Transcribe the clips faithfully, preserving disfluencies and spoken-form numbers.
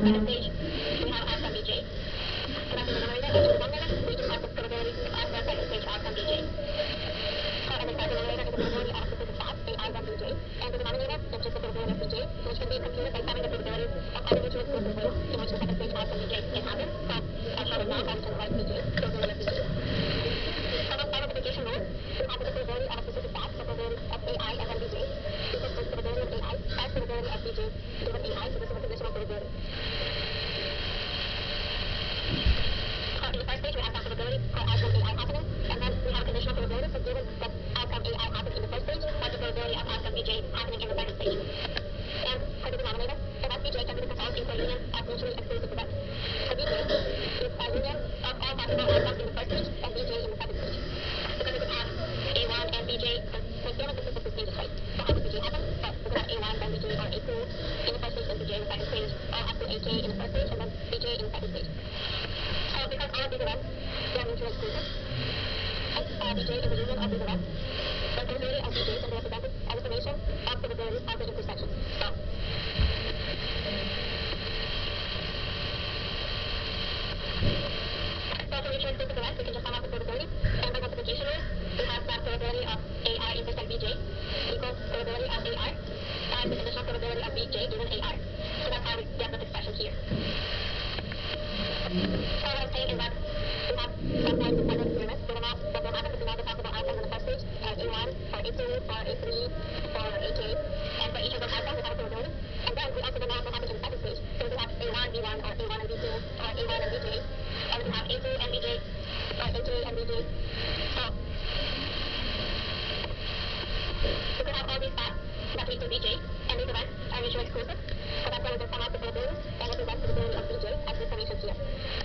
second stage, we have outcome B J. So that's the numerator. And in the denominator, we just have the probability of the second stage outcome B J. So, and then the numerator is the probability of the proof of A I one B J. And the denominator is just the probability of B J, which can be computed by summing the probability of all the mutually exclusive ways in which the second stage outcome B J can happen. So, as shown now, I just write B J, probability of B J. So, by multiplication rule, we have the probability of a specific path, the probability of A I and then B J, equals the probability of A I times the probability of B J given A I, so this is a conditional probability. So, in the first stage, we have that probability for outcome A I happening, and then we have a conditional probability, so given that outcome A I happened in the first stage, what's the probability of outcome B J happening in the second stage? And for the denominator, so that B J can be decomposed into a union of mutually exclusive events. So B J is a union of all possible outcomes in the first stage and B J in the second stage. Because we could have A one and B J, the given the specific stages, right? So how does B J happen? So we could have A one, then B J, or A two in the first stage, then B J in the second stage, or up to A K in the first stage, and then B J in the second stage. So because all of these events, they are mutually exclusive, and uh, B J is a union of these events, the probability of B J can be represented as a summation of probabilities of the intersection. So, So for mutually exclusive events, we can just sum up the probability, and by multiplication rule, we have that probability of A R intersect B J equals probability of A R times the conditional probability of B J given A R. So that's how we get this expression here. So what I'm saying is that we have some point dependent experiments. We don't know what will happen between all the possible outcomes in the first stage, uh, A one, or A two, or A three, or A K, and for each of those outcomes we have a probability. And then we also don't know what will happen in the second stage. So we can have A one, B one, or A one and B two, or A one and B J, or we can have A two and B J, or A J and B J. So we could have all these paths that lead to B J, and these events are mutually exclusive. So that's why we can sum up the probabilities and represent the probability of B J as this summation here.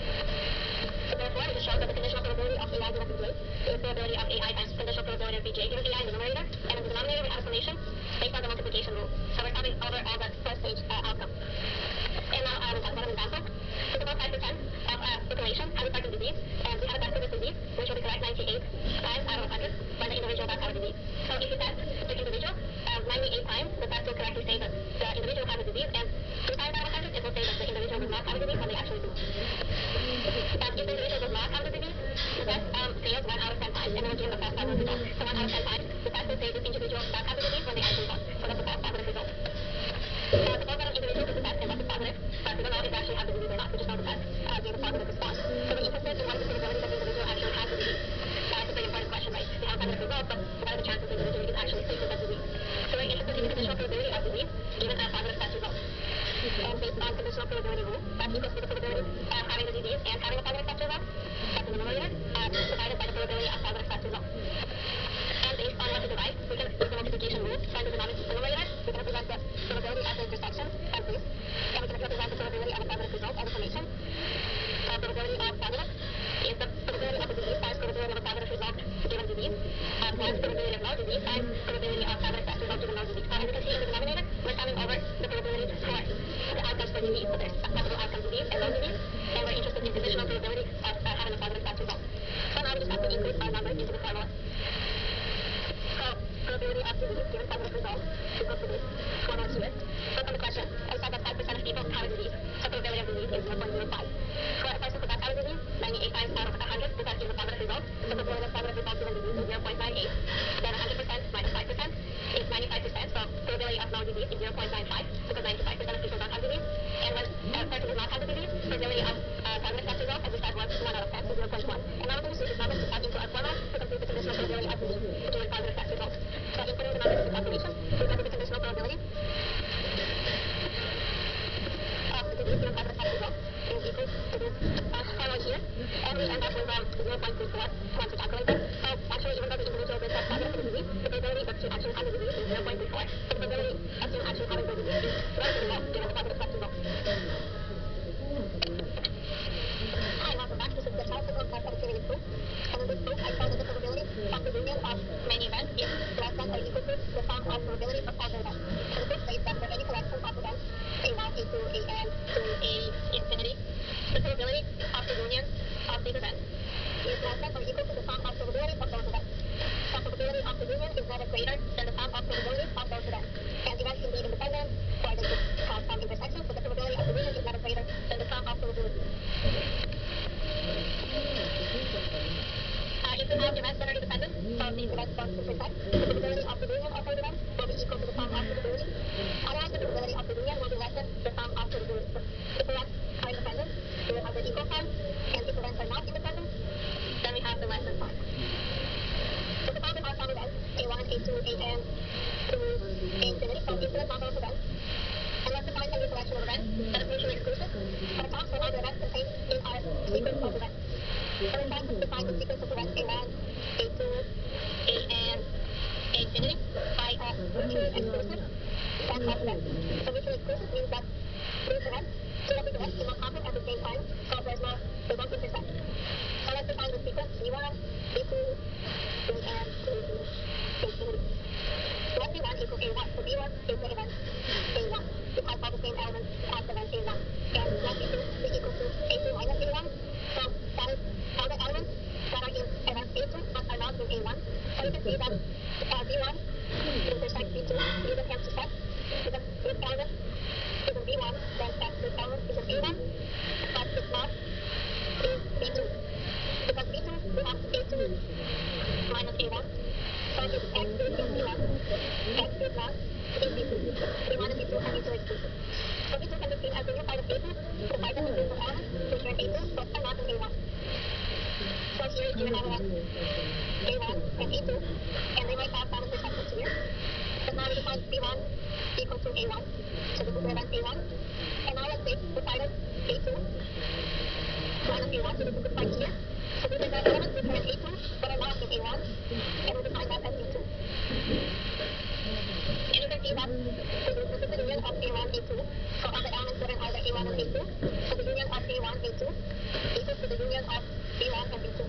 So therefore, it just shows that the conditional probability of A I given B J is the probability of A I times conditional probability of B J given A I in the numerator, and in the denominator we have a summation based on the multiplication rule. So we're summing over all the first stage uh, outcomes. And now I will talk about an example. So suppose I pretend of a population has a certain disease, and we have a test for this disease, which will be correct ninety-eight times out of one hundred when the individual does have a disease. So if you test the individual um, ninety-eight times, the test will correctly say that the individual has a disease, and two times out of one hundred it will say that the individual does not have a disease when they actually do. Um, if the individual does not have the disease, the test um, fails one out of ten times, and it will give a false positive result. So one out of ten times, the test will say this individual does have the disease when they actually don't. So that's a false positive result. Uh, suppose that an individual took the test and tested positive, but we don't know if they actually have the disease or not. We just know the test uh, gave a positive response. So we're interested in what is the probability that the individual actually has the disease. Uh, it's a pretty important question, right? We have a positive result, but what are the chances the individual is actually sick with that disease? So we're interested in the conditional probability of disease given a positive test result. And based on conditional probability rule, that's equals to the probability of having the disease and having a positive test result, that's in the numerator, uh, divided by the probability of positive test result. And based on what we derive, we can use the multiplication rule for the denominator. We can represent the probability of the intersection as this, and we can represent the probability of a positive result as a summation. Uh, probability of positive is the probability of the disease times probability of a positive result given disease, uh, times probability of no disease times probability of positive test result given no disease. Uh, and we can see in the denominator, we're summing over the probabilities for the outcomes for disease. So there's possible outcome disease and no disease, and we're interested in conditional probability of uh, having a positive test result. So now we just have to include our numbers into the formula. So probability of disease given positive result equals to this formula here. So from the question, I said that five percent of people have a disease. So probability of disease is zero point zero five. For a person who does have a disease, ninety-eight times out of one hundred, the test gives a positive result. So probability of positive result given disease is zero point nine eight. Then one hundred percent minus five percent is ninety-five percent. So probability of no disease is zero point nine five because ninety-five percent of people don't have disease. And when a person does not have the disease, probability of uh, positive test result, as we said, was one out of ten, so zero point one. And now we're going to use these numbers to add into our formula to compute the conditional probability of disease given positive test result. So inputting the numbers into calculation, we get the conditional probability of the disease given positive test result is equal to this uh, formula here, and we end up with um, zero point three four once we calculate that. So actually, even though the individual did one percent. The probability of the union of those events will be equal to the sum of probabilities. Otherwise, the probability of the union will be less than the sum of probabilities. If events are independent, we will have the equal sign, and if events are not independent, then we have the less than sign. So suppose we have some events, A one, A two, A n, to infinity, so infinite number of events. And let's define any collection of events that is mutually exclusive, but accounts for all the events contained in our sequence of events. So in fact, we define the sequence of events A one, A two, A n, A infinity by a mutually exclusive set of events. So mutually exclusive means that these events, two of these events do not happen at the same time, so there's no, they don't intersect. So let's define the sequence B one, B two, B n, to infinity. So let B one equal A one, so B one is the event A one. It has all the same elements as the event A one. And let B two be equal to A two minus A one. So that is all the elements that are in event A two but are not in A one. So you can see that uh, B one intersects B two is an empty set. Because this element is in B one, then that this element is in A one, but it's not in B two. Because B two belongs to A two minus A one. So if X is in B one, X is not in B two. B one and B two are mutually exclusive. So B two can be seen as the new part of A two, provided the group of elements which are in A two but are not in A one. So here you have a A one and A two, and they might have some intersections here. But now we define B one equal to A one. So this is the event A one. And now let's take decided A two minus A one, so this is the point here. So these are the elements which are in A two but are not in A one, and we define that as B two. And you can see that this is the union of A one, A two. So all the elements that are either A one or A two. So the union of A one, A two equals to the union of B one and B two.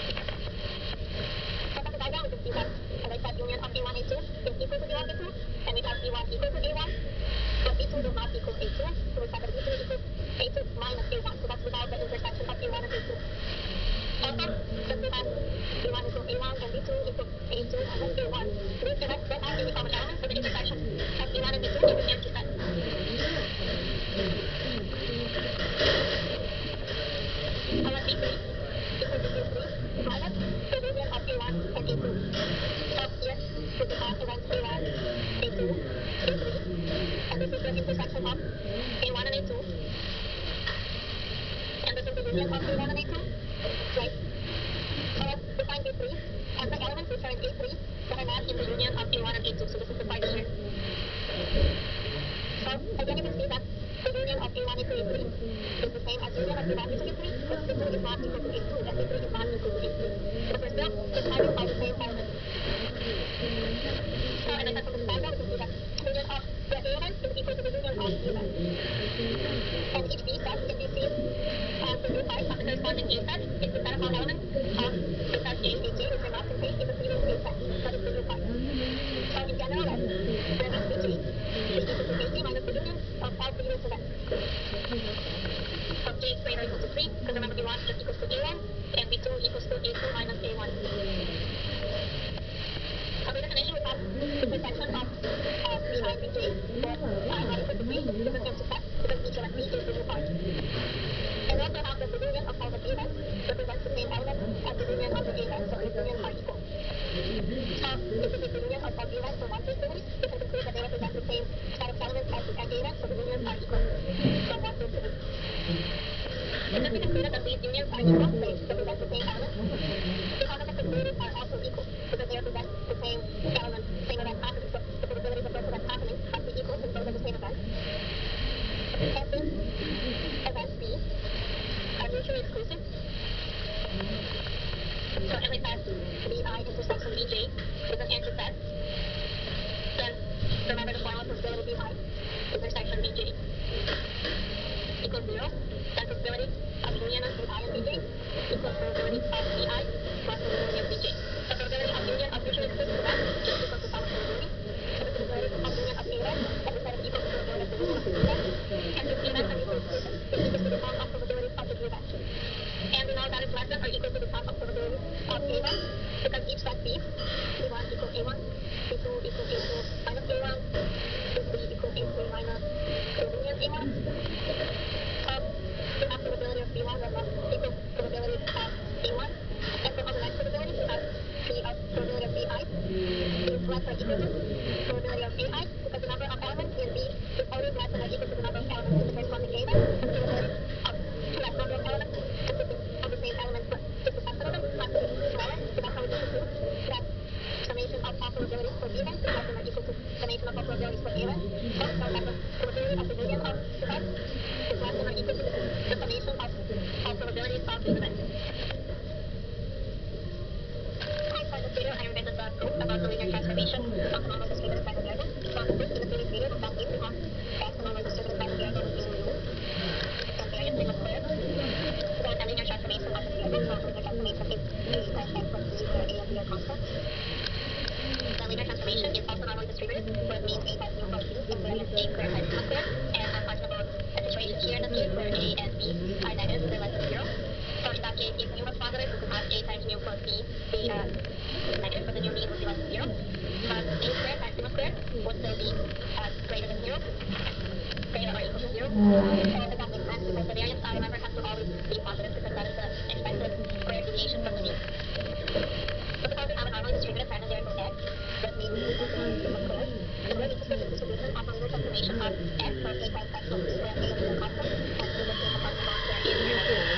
So from the diagram we can see that, as I said, union of A one, A two is equal to B one, B two, and we have B one equal to A one, but B two does not equal A two. So we have that B two equals A two minus A one. So that's without the intersection of A one and A two. Also, since we have B one equals A one and B two equals A two minus A one, these events don't have any common elements, so the intersection of B one and B two is an empty set. And let B three equals to B three minus the union of A one and A two. So here, we have events A one, A two, A three, and this is the intersection of A one and A two. And this is the union of A one and A two. Right? So let's define B three as the elements which are in A three that are not in the union of A one and A two. So this is the part here. So again you can see that the union of A one equal to A three is the same as the union of B one equal to A three, but B two is not equal to A two, and B three is not equal to A three. Because we're still decided by the same element. So and as I said from the diagram, we can see that the union of the A event is equal to the union of B event. And each B set can be seen as the new part of the corresponding A set is the set of all elements of the set A, A, G, which are not contained in the previous A set. So this is the new part. So in general, then, the event B G is equal to A G minus the union of all previous events. So J is greater or equal to three, because remember B one just equals to A one, and B two equals to A two minus A one. So the definition we have the intersection of uh, B I and J for I not equal to three is an empty set, because each element B is the new part. And we also have that the union of all the B events represents the same element as the union of the A events, so the union are equal. So if we take the union of all B events from one to infinity, we can conclude that they represent the same set of elements as the A events, so the unions are equal from one to infinity. And since we concluded that these unions are equal, they represent the same elements, the common probabilities are also equal, because they represent the same element, same event happening, so the probabilities of both events happening must be equal since those are the same event. And since events B are mutually exclusive, so every set B I intersection B J is an empty set, then remember the formula for probability B I intersection B J equals zero, then probability of union of B I and B J equals probability of B I plus the union of B J. The probability of union of mutually exclusive events is equal to sum of probability. So the probability of union of A events is the set of equal to the probability of the union of B events, and if the events are mutually exclusive, it's equal to the sum of probabilities of the B events. And we know that is less than or equal to the sum of probabilities of A one, because each set B, B one equals A one, B two equals A two minus A one, B three equals A three. less than or equal to probability of A I, because the number of elements in B is always less than or equal to the number of elements in the corresponding A, and the probability of two less number of elements consisting of the same elements but just a subset of them has to be smaller. So that's how we can conclude that summation of all probabilities for B then is less than or equal to summation of all probabilities for A then. So we know that the probability of the median of the event is less than or equal to the summation of all probabilities of the event. For this video, I revisit the proof about the linear transformation of the normal distributed by the variable. So the proof in the previous video was that if we have that the normal distributed by the variable is being removed, then variance sigma squared, then a linear transformation of the variable. So linear transformation is A of x plus b, where A and b are constants. The linear transformation is also normally distributed, where it means A times mu plus b, and variance A squared times sigma squared. And I'm talking about a situation here in this case where A and b are negative, they're less than zero. So in that case, if mu was positive, we could have A times mu plus b be uh, negative, but then your mean would be less than zero. But A squared times sigma squared would still be uh, greater than zero, greater or equal to zero. So if that makes sense, because the variance, I remember, has to always be positive because that is the expected square deviation from the mean. So because we have a normally distributed random variable x, that means mu is sigma squared, and we're interested in the distribution of a linear transformation of x, so A times x plus b, where A and b are constant, and we look in the partial box where A and b are negative.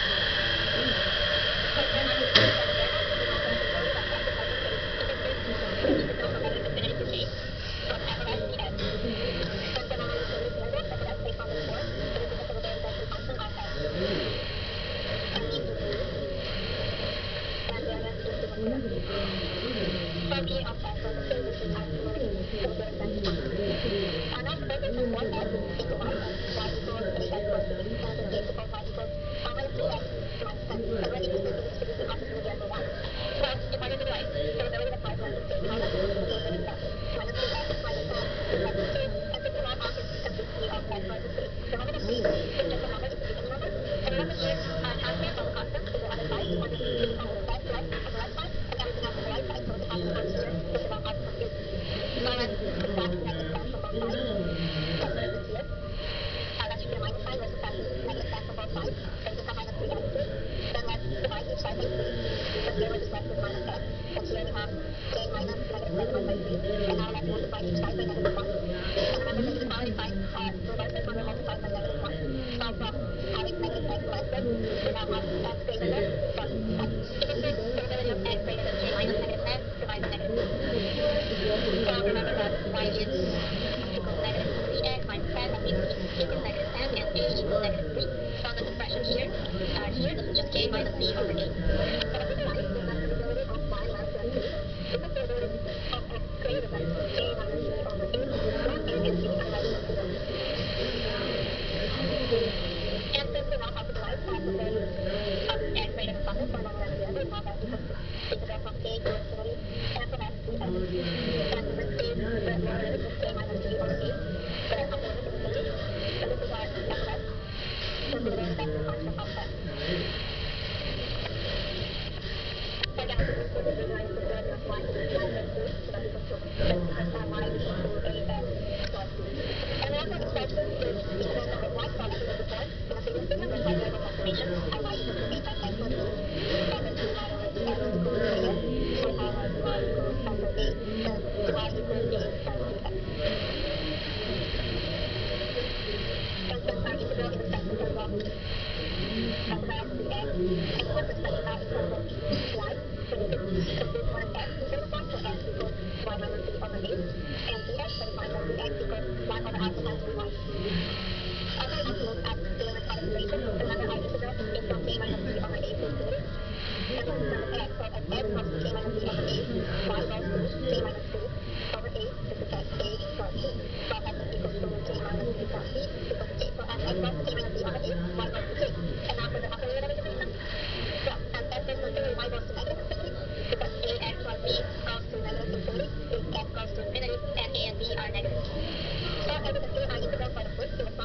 So for a normally distributed random variable, we have the possibility that x is likely to increase with the integral from negative infinity to j from f of x dx. So for a normally distributed variable, f of x based on this form, it is because of a very important constant of x. And mean is mu, and variance is sigma squared. So P of x, or the same thing as similarity to the very best constant. Uh, now supposing transform x into y, then y equals eight x plus b, and in this case suppose y equals uh, minus three x minus ten, and we're interested in the distribution of this new variable y. Well, in order to write probability that y is less than two, we know that this is the probability that minus three x minus ten is less than two, and since we know how to compute P of x minus three, remember that three is just a number, it's a even number, and remember here, uh, transfer from the constant to the other side, or to the positive side, right, on the right side, and everything else on the right side, so it happens once here, which is not hard to compute. So let's subtract negative ten from both sides, that's what it is here. Uh, that should be a minus sign, let's subtract negative ten from both sides, then we just have minus three minus three, then let's divide each side by three, then here we're just left with minus ten, and here we have j minus negative ten divided by three, and now let's multiply each side by negative one, and remember that the following signs are reversed when we're multiplied by negative one, so from having negative x less than, we now have x greater than, so uh, to compute probability of x greater than j minus negative ten divided by negative two. So remember that y is equals negative three x minus ten, that means e equals negative ten, and a equals negative three. So this expression here, uh, here, this is just k minus b over a. So what we can write is that the probability of y less than three is the probability of x greater than k minus b over a, when a and b are less than zero. And since we know how to derive uh, probability of x greater than something for one random variable, we know that we can integral from k to infinity f of x dx. And in this case, the lower limit is k minus b over a, the upper limit is infinity, and this is our f of x, considering that the function of x. So again, this is the proof of the probability of y less than two, so that we can prove that uh, y is equal to a x plus b. And we also express this with integral from y, so as we did before, in the previous video with binomial transformation, uh, y equals to a times x plus b, then with the minor limit x equals to a x, so how uh, y equals factor a, then y equals a times bx. And since our integral is expressed in terms of f of x dx, and we want to express that in terms of y, so we could compute what is x in terms of y, so x equals y minus b over a, and dx, so we find that dx equals one over alpha times y. Also, we want to look at the limits of integration. Remember, our integral is from k minus b over a to infinity, and we have to start with x, so as x goes to k minus b over a, y goes to k minus b over a, this is at a plus b. So x is equal to k minus b plus b equals to k. So as x goes to k minus b over a, y goes to k. And now for the upper limit of integration, well, as x goes to infinity, y goes to negative infinity, because ax plus b goes to negative infinity, if x goes to infinity, and a and b are negative. So as you can see, our integral for the proof is